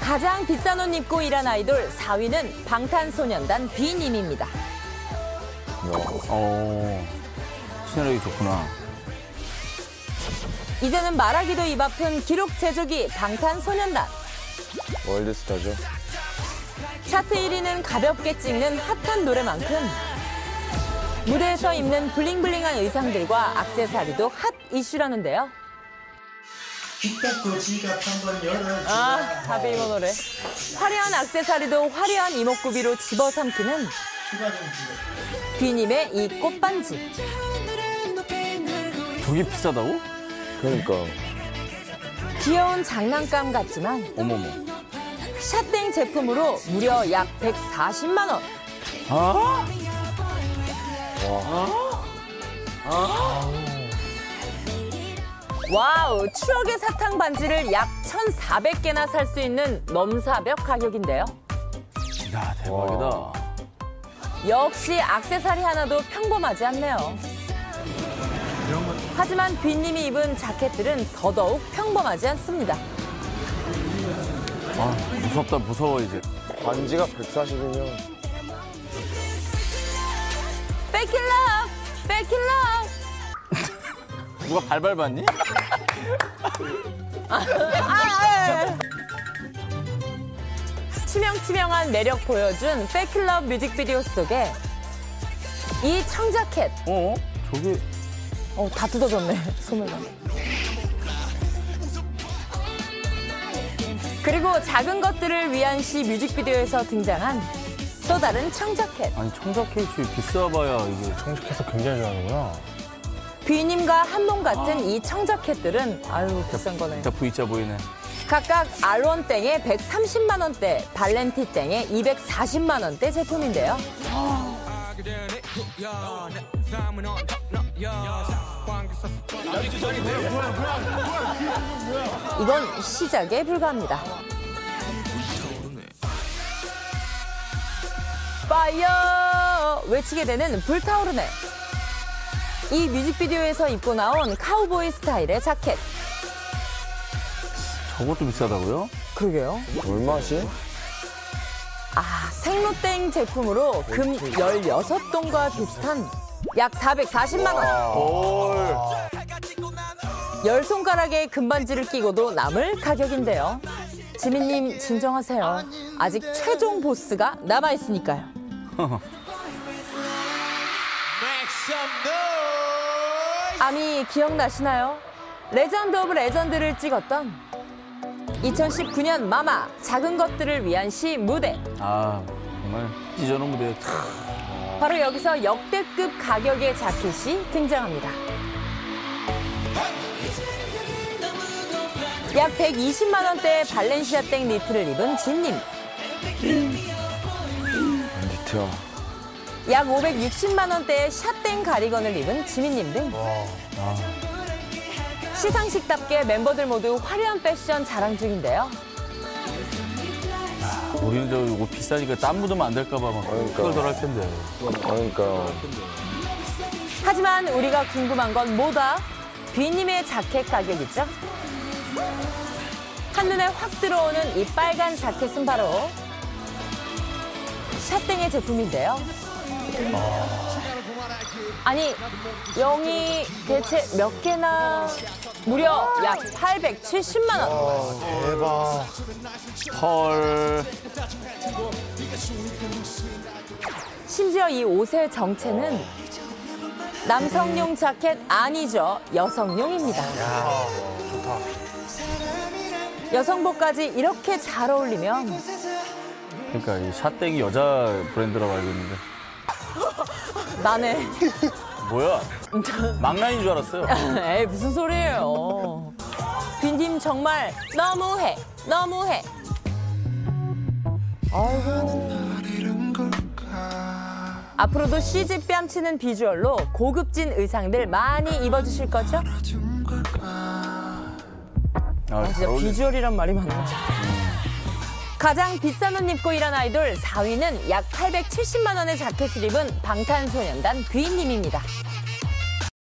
가장 비싼 옷 입고 일한 아이돌 4위는 방탄소년단 B님입니다. 시나리오 좋구나. 이제는 말하기도 입 아픈 기록 제조기 방탄소년단. 월드스타죠. 차트 1위는 가볍게 찍는 핫한 노래만큼 무대에서 입는 블링블링한 의상들과 액세서리도 핫 이슈라는데요. 다비 이모 노래. 화려한 액세서리도 화려한 이목구비로 집어삼키는 B님의 이 꽃반지. 저게 비싸다고? 그러니까. 귀여운 장난감 같지만 어머머. 샷땡 제품으로 무려 약 140만 원. 와우, 추억의 사탕 반지를 약 1,400개나 살 수 있는 넘사벽 가격인데요. 야, 대박이다. 역시 액세서리 하나도 평범하지 않네요. 하지만 B님이 입은 자켓들은 더더욱 평범하지 않습니다. 무섭다, 무서워, 이제. 반지가 140이면. 백킬러! 백킬러! 누가 발발 봤니? 치명치명한 매력 보여준 백킬러 뮤직비디오 속에 이 청자켓. 저게. 다 뜯어졌네, 소매가. 그리고 작은 것들을 위한 시 뮤직비디오에서 등장한 또 다른 청자켓. 아니, 청자켓이 비싸봐야 이게. 청자켓을 굉장히 좋아하는구나. B님과 한몸 같은 이 청자켓들은 아유 비싼 거네. 진짜 V자 보이네. 각각 R1땡에 130만 원대, 발렌티땡에 240만 원대 제품인데요. 이건 시작에 불과합니다. 파이어! 외치게 되는 불타오르네. 이 뮤직비디오에서 입고 나온 카우보이 스타일의 자켓. 저것도 비싸다고요? 그러게요. 얼마시? 생로땡 제품으로 금 16동과 비슷한 약 440만 원. 10손가락에 금반지를 끼고도 남을 가격인데요. 지민님 진정하세요. 아직 최종 보스가 남아있으니까요. 아미 기억나시나요? 레전드 오브 레전드를 찍었던 2019년 마마 작은 것들을 위한 시 무대. 정말 찢어놓은 무대. 바로 여기서 역대급 가격의 자켓이 등장합니다. 약 120만 원대의 발렌시아땡 니트를 입은 진님. 니트야. 약 560만 원대의 샷땡 가디건을 입은 지민님 등 시상식답게 멤버들 모두 화려한 패션 자랑 중인데요. 우리는 저 이거 비싸니까 땀 묻으면 안 될까 봐 막 그걸 덜 할 텐데. 그러니까. 하지만 우리가 궁금한 건 뭐다? B님의 자켓 가격이죠. 한눈에 확 들어오는 이 빨간 자켓은 바로 샷땡의 제품인데요. 아니, 0이 대체 몇 개나? 무려 약 870만 원. 대박. 헐. 심지어 이 옷의 정체는 남성용 자켓 아니죠. 여성용입니다. 좋다. 여성복까지 이렇게 잘 어울리면 그러니까 이 샷땡이 여자 브랜드라고 알고 있는데. 나네. 뭐야? 망나니인 줄 알았어요. 에이, 무슨 소리예요. B님 정말 너무해, 너무해. 아이고. 앞으로도 CG 뺨치는 비주얼로 고급진 의상들 많이 입어주실 거죠? 진짜 비주얼이란 말이 많네. 가장 비싼 옷 입고 일한 아이돌 4위는 약 870만 원의 자켓을 입은 방탄소년단 B님입니다.